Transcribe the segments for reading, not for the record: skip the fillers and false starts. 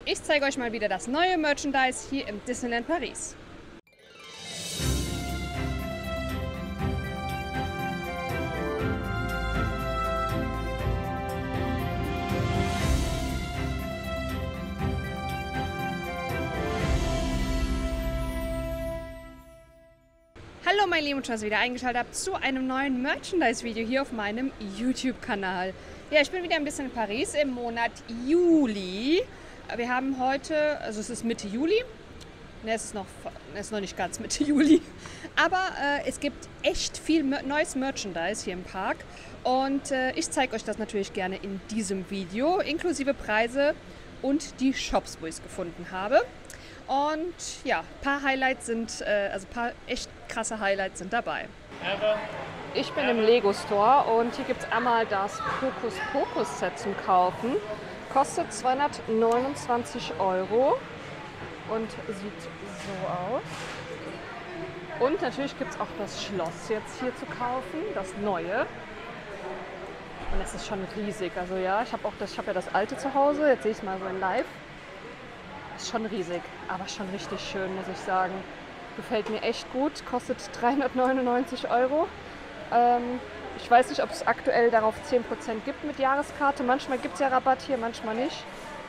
Ich zeige euch mal wieder das neue Merchandise hier im Disneyland Paris. Hallo meine Lieben, schön, dass ihr wieder eingeschaltet habt zu einem neuen Merchandise-Video hier auf meinem YouTube-Kanal. Ja, ich bin wieder ein bisschen in Paris im Monat Juli. Wir haben heute, also es ist Mitte Juli, ne, es ist noch nicht ganz Mitte Juli, aber es gibt echt viel neues Merchandise hier im Park und ich zeige euch das natürlich gerne in diesem Video, inklusive Preise und die Shops, wo ich es gefunden habe. Und ja, ein paar Highlights sind, also ein paar echt krasse Highlights sind dabei. Ich bin im Lego Store und hier gibt es einmal das Hokus Pokus Set zum Kaufen. Kostet 229 € und sieht so aus. Und natürlich gibt es auch das Schloss jetzt hier zu kaufen, das neue. Und es ist schon riesig. Also ja, ich habe ja das alte zu Hause, jetzt sehe ich es mal so in live. Ist schon riesig, aber schon richtig schön, muss ich sagen. Gefällt mir echt gut, kostet 399 €. Ich weiß nicht, ob es aktuell darauf 10% gibt mit Jahreskarte. Manchmal gibt es ja Rabatt hier, manchmal nicht.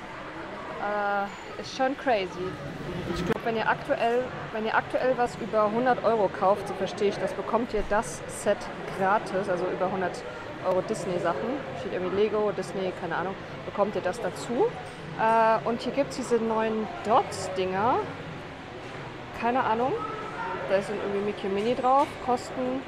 Ist schon crazy. Ich glaube, wenn ihr aktuell was über 100 € kauft, so verstehe ich das, bekommt ihr das Set gratis, also über 100 € Disney-Sachen. Steht irgendwie Lego, Disney, keine Ahnung, bekommt ihr das dazu. Und hier gibt es diese neuen Dots-Dinger. Keine Ahnung. Da ist irgendwie Mickey Mini drauf. Kosten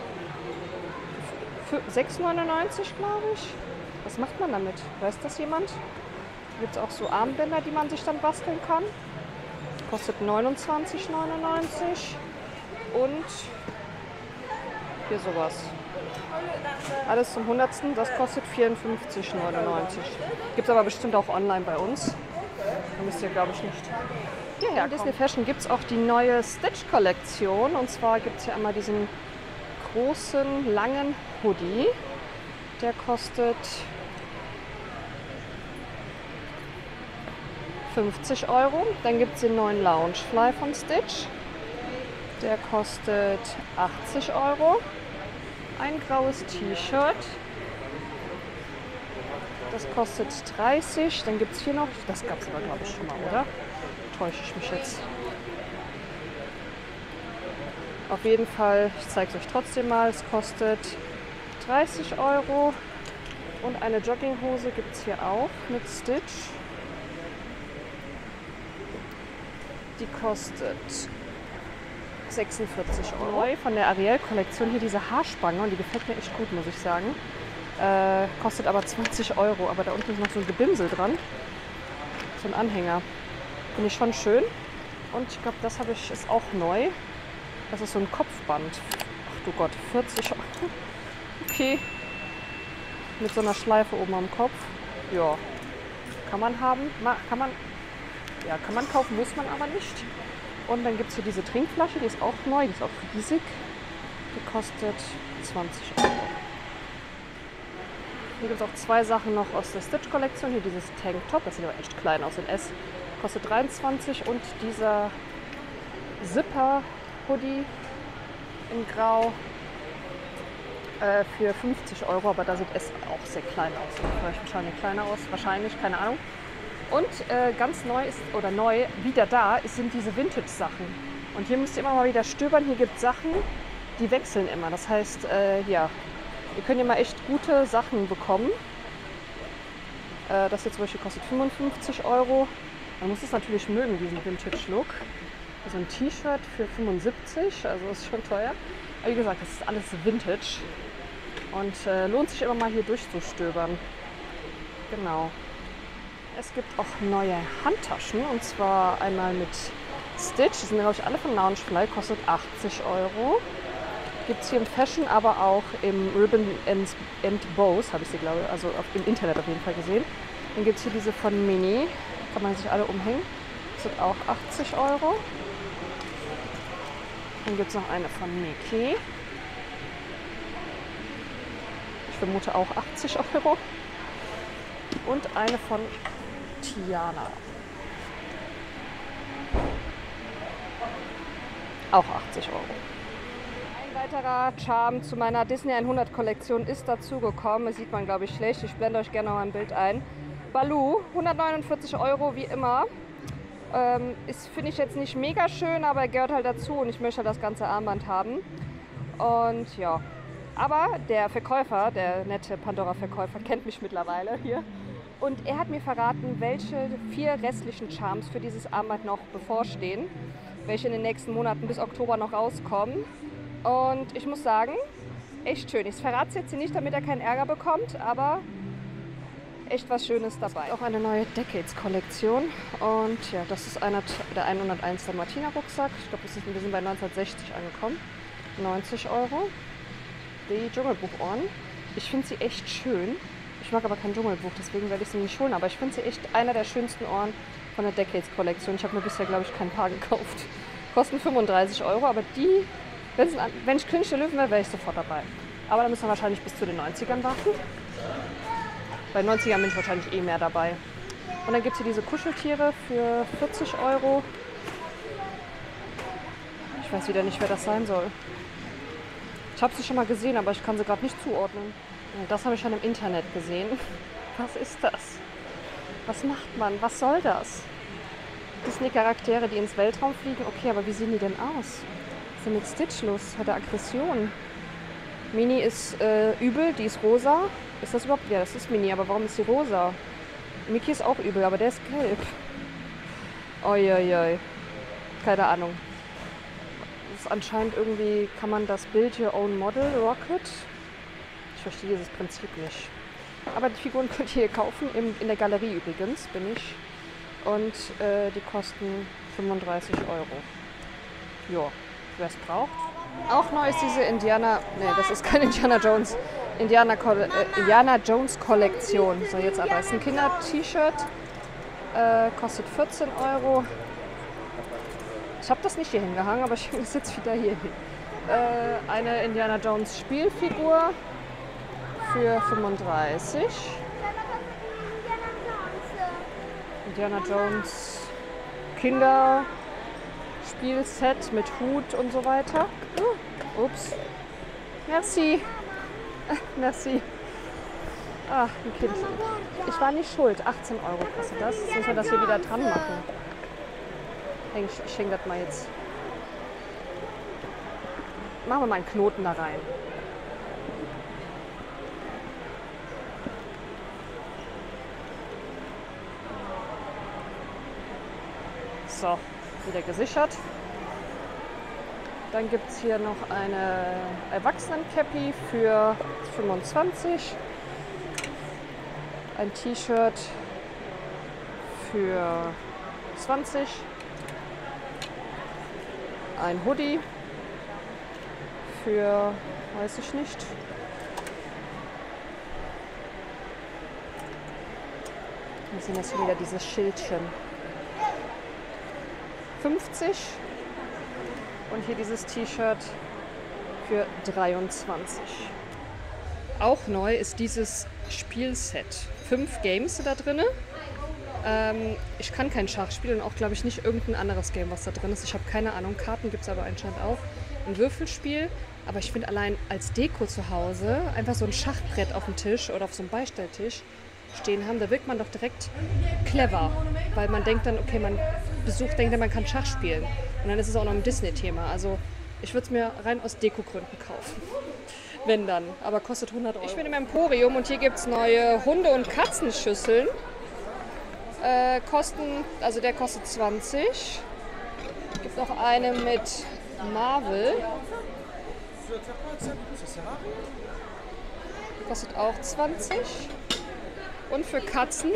6,99 €, glaube ich. Was macht man damit? Weiß das jemand? Hier gibt es auch so Armbänder, die man sich dann basteln kann. Kostet 29,99 €. Und hier sowas. Alles zum 100. Das kostet 54,99 €. Gibt es aber bestimmt auch online bei uns. Da müsst ihr, glaube ich, nicht hierher kommen. In Disney Fashion gibt es auch die neue Stitch-Kollektion. Und zwar gibt es hier einmal diesen großen, langen Hoodie. Der kostet 50 €. Dann gibt es den neuen Loungefly von Stitch. Der kostet 80 €. Ein graues T-Shirt. Das kostet 30. Dann gibt es hier noch, das gab es aber glaube ich schon mal, oder? Täusche ich mich jetzt? Auf jeden Fall, ich zeige es euch trotzdem mal, es kostet 30 €. Und eine Jogginghose gibt es hier auch mit Stitch. Die kostet 46 €. Neu von der Ariel-Kollektion hier diese Haarspange und die gefällt mir echt gut, muss ich sagen. Kostet aber 20 €, aber da unten ist noch so ein Gebimsel dran. So ein Anhänger. Finde ich schon schön. Und ich glaube, das ist auch neu. Das ist so ein Kopfband. Ach du Gott, 40 €. Okay. Mit so einer Schleife oben am Kopf. Ja. Kann man haben. Kann man kaufen, muss man aber nicht. Und dann gibt es hier diese Trinkflasche, die ist auch neu, die ist auch riesig. Die kostet 20 €. Hier gibt es auch zwei Sachen noch aus der Stitch-Kollektion. Hier dieses Tanktop, das sieht aber echt klein aus in S. Kostet 23 € und dieser Zipper-Hoodie in Grau für 50 €, aber da sieht es auch sehr klein aus. Vielleicht wahrscheinlich kleiner aus, wahrscheinlich, keine Ahnung. Und ganz neu ist, oder neu, wieder da, sind diese Vintage-Sachen. Und hier müsst ihr immer mal wieder stöbern. Hier gibt es Sachen, die wechseln immer. Das heißt, ja, ihr könnt ja mal echt gute Sachen bekommen. Das hier zum Beispiel kostet 55 €. Man muss es natürlich mögen, diesen Vintage-Look. Also ein T-Shirt für 75, also ist schon teuer. Aber wie gesagt, das ist alles Vintage. Und lohnt sich immer mal hier durchzustöbern. Genau. Es gibt auch neue Handtaschen und zwar einmal mit Stitch. Die sind glaube ich alle von Loungefly, kostet 80 €. Gibt es hier im Fashion, aber auch im Ribbon and Bows, habe ich sie glaube ich, also im Internet auf jeden Fall gesehen. Dann gibt es hier diese von Mini, kann man sich alle umhängen, kostet auch 80 €. Dann gibt es noch eine von Mickey. Ich vermute auch 80 €. Und eine von Tiana. Auch 80 Euro. Ein weiterer Charme zu meiner Disney 100 Kollektion ist dazugekommen. Das sieht man, glaube ich, schlecht. Ich blende euch gerne noch ein Bild ein. Baloo, 149 Euro wie immer. Ist, finde ich, jetzt nicht mega schön, aber er gehört halt dazu und ich möchte das ganze Armband haben. Und ja, aber der Verkäufer, der nette Pandora-Verkäufer, kennt mich mittlerweile hier. Und er hat mir verraten, welche 4 restlichen Charms für dieses Armband noch bevorstehen, welche in den nächsten Monaten bis Oktober noch rauskommen. Und ich muss sagen, echt schön. Ich verrate es jetzt hier nicht, damit er keinen Ärger bekommt, aber echt was Schönes dabei. Auch eine neue Decades-Kollektion. Und ja, das ist einer der 101 Dalmatiner-Rucksack. Ich glaube, wir sind bei 1960 angekommen. 90 Euro. Die Dschungelbuchohren. Ich finde sie echt schön. Ich mag aber kein Dschungelbuch, deswegen werde ich sie nicht holen. Aber ich finde sie echt einer der schönsten Ohren von der Decades-Kollektion. Ich habe mir bisher, glaube ich, kein Paar gekauft. Kosten 35 Euro, aber die, wenn ich König der Löwen wäre, wäre ich sofort dabei. Aber da müssen wir wahrscheinlich bis zu den 90ern warten. Bei 90ern bin ich wahrscheinlich eh mehr dabei. Und dann gibt es hier diese Kuscheltiere für 40 Euro. Ich weiß wieder nicht, wer das sein soll. Ich habe sie schon mal gesehen, aber ich kann sie gerade nicht zuordnen. Das habe ich schon im Internet gesehen. Was ist das? Was macht man? Was soll das? Disney-Charaktere, die ins Weltraum fliegen? Okay, aber wie sehen die denn aus? Was ist denn mit Stitch los? Hat er Aggression? Minnie ist übel, die ist rosa. Ist das überhaupt? Ja, das ist Minnie, aber warum ist sie rosa? Mickey ist auch übel, aber der ist gelb. Uiuiui. Keine Ahnung. Das ist anscheinend irgendwie, kann man das Build Your Own Model Rocket? Ich verstehe dieses Prinzip nicht. Aber die Figuren könnt ihr hier kaufen, in der Galerie übrigens bin ich. Und die kosten 35 Euro. Ja, wer es braucht. Auch neu ist diese das ist kein Indiana Jones Kollektion. So, jetzt aber ist ein Kinder-T-Shirt. Kostet 14 Euro. Ich habe das nicht hier hingehangen, aber ich hänge es jetzt wieder hier hin. Eine Indiana Jones Spielfigur für 35. Indiana Jones Kinderspielset mit Hut und so weiter. Ups. Merci. Merci. Ah, ein Kind. Ich war nicht schuld. 18 Euro kostet das. Jetzt müssen wir das hier wieder dran machen. Ich hänge das mal jetzt. Machen wir mal einen Knoten da rein. So, wieder gesichert. Dann gibt es hier noch eine Erwachsenen-Cappy für 25. Ein T-Shirt für 20. Ein Hoodie für, weiß ich nicht. Wir sehen jetzt wieder dieses Schildchen. 50. Und hier dieses T-Shirt für 23. Auch neu ist dieses Spielset. 5 Games sind da drin. Ich kann kein Schach spielen und auch, glaube ich, nicht irgendein anderes Game, was da drin ist. Ich habe keine Ahnung. Karten gibt es aber anscheinend auch. Ein Würfelspiel. Aber ich finde allein als Deko zu Hause einfach so ein Schachbrett auf dem Tisch oder auf so einem Beistelltisch stehen haben, da wirkt man doch direkt clever. Weil man denkt dann, okay, man denkt, man kann Schach spielen. Und dann ist es auch noch ein Disney-Thema. Also ich würde es mir rein aus Dekogründen kaufen. Wenn dann. Aber kostet 100 Euro. Ich bin im Emporium und hier gibt es neue Hunde- und Katzenschüsseln. Der kostet 20. Es gibt noch eine mit Marvel. Kostet auch 20. Und für Katzen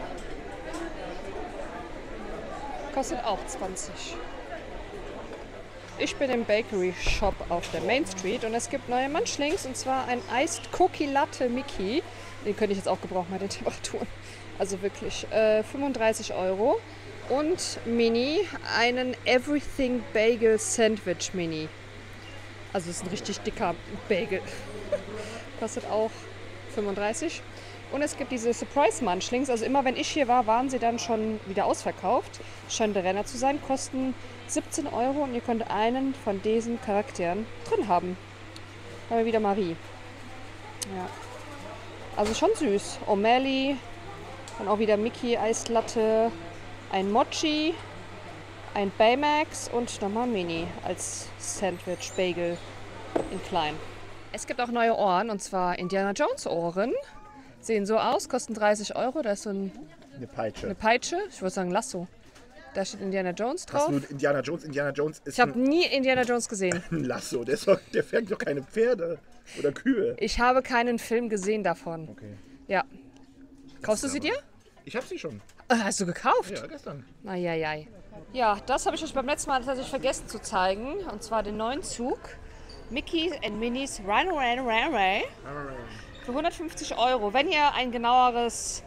kostet auch 20. Ich bin im Bakery Shop auf der Main Street und es gibt neue Munchlinks und zwar ein Iced Cookie Latte Mickey. Den könnte ich jetzt auch gebrauchen bei den Temperaturen. Also wirklich 35 Euro. Und Mini, einen Everything Bagel Sandwich Mini. Also es ist ein richtig dicker Bagel. Kostet auch 35. Und es gibt diese Surprise Munchlings. Also immer wenn ich hier war, waren sie dann schon wieder ausverkauft. Scheint der Renner zu sein. Kosten 17 Euro und ihr könnt einen von diesen Charakteren drin haben. Haben wir wieder Marie. Ja. Also schon süß. O'Malley. Dann auch wieder Mickey Eislatte. Ein Mochi. Ein Baymax und nochmal Mini als Sandwich Bagel in klein. Es gibt auch neue Ohren und zwar Indiana Jones Ohren. Sehen so aus, kosten 30 Euro. Da ist so Eine Peitsche. eine Peitsche. Ich würde sagen Lasso. Da steht Indiana Jones drauf. Hast du Indiana Jones? Indiana Jones ist Ich habe nie Indiana Jones gesehen. ein Lasso. Der fängt doch keine Pferde oder Kühe. Ich habe keinen Film gesehen davon. Okay. Ja. Kaufst du sie dir? Ich habe sie schon. Hast du gekauft? Ja, gestern. Eieiei. Ja, das habe ich euch beim letzten Mal tatsächlich vergessen zu zeigen. Und zwar den neuen Zug. Mickey and Minnie's Run für 150 Euro. Wenn ihr ein genaueres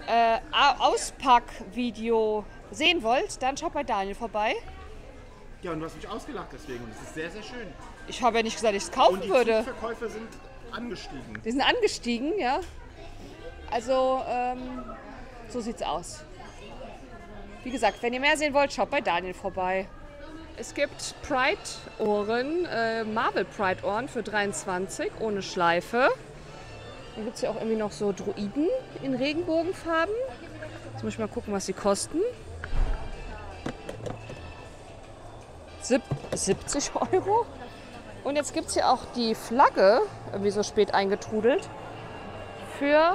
Auspackvideo sehen wollt, dann schaut bei Daniel vorbei. Ja, und du hast mich ausgelacht deswegen. Und es ist sehr, sehr schön. Ich habe ja nicht gesagt, dass ich es Und kaufen die würde. Zugverkäufe sind angestiegen. Die sind angestiegen, ja. Also, so sieht's aus. Wie gesagt, wenn ihr mehr sehen wollt, schaut bei Daniel vorbei. Es gibt Pride-Ohren, Marvel Pride-Ohren für 23 ohne Schleife. Dann gibt es hier auch irgendwie noch so Droiden in Regenbogenfarben. Jetzt muss ich mal gucken, was sie kosten. 70 Euro. Und jetzt gibt es hier auch die Flagge, irgendwie so spät eingetrudelt, für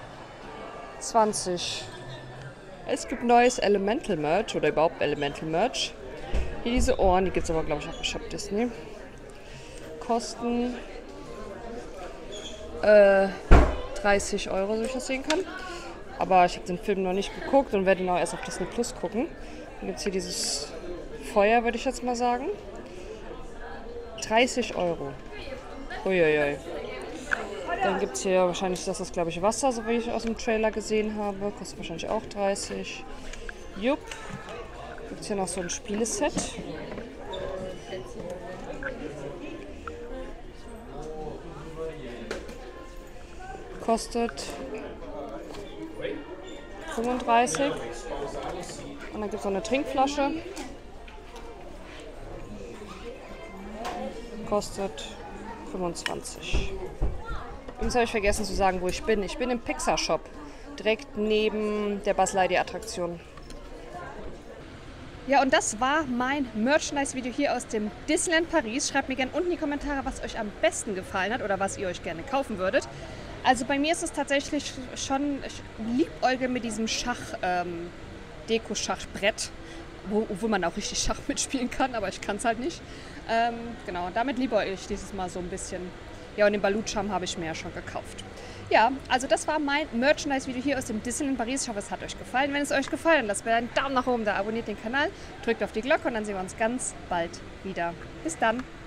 20. Es gibt neues Elemental Merch oder überhaupt Elemental Merch. Hier diese Ohren, die gibt es aber glaube ich auch bei Shop Disney. Kosten 30 Euro, so ich das sehen kann. Aber ich habe den Film noch nicht geguckt und werde ihn auch erst auf Disney Plus gucken. Dann gibt es hier dieses Feuer, würde ich jetzt mal sagen. 30 Euro. Uiuiui. Dann gibt es hier wahrscheinlich, das ist glaube ich Wasser, so wie ich aus dem Trailer gesehen habe. Kostet wahrscheinlich auch 30. Jupp. Gibt es hier noch so ein Spieleset. Kostet 35. Und dann gibt es noch eine Trinkflasche. Kostet 25. Übrigens habe ich vergessen zu sagen, wo ich bin. Ich bin im Pixar Shop, direkt neben der Buzz Lightyear Attraktion. Ja, und das war mein Merchandise-Video hier aus dem Disneyland Paris. Schreibt mir gerne unten in die Kommentare, was euch am besten gefallen hat oder was ihr euch gerne kaufen würdet. Also bei mir ist es tatsächlich schon, ich liebäugle mit diesem Deko-Schachbrett, wo man auch richtig Schach mitspielen kann, aber ich kann es halt nicht. Genau, damit liebäugle ich dieses Mal so ein bisschen. Ja, und den Balut-Charme habe ich mir ja schon gekauft. Ja, also das war mein Merchandise-Video hier aus dem Disneyland Paris. Ich hoffe, es hat euch gefallen. Wenn es euch gefallen hat, lasst mir einen Daumen nach oben da, abonniert den Kanal, drückt auf die Glocke und dann sehen wir uns ganz bald wieder. Bis dann!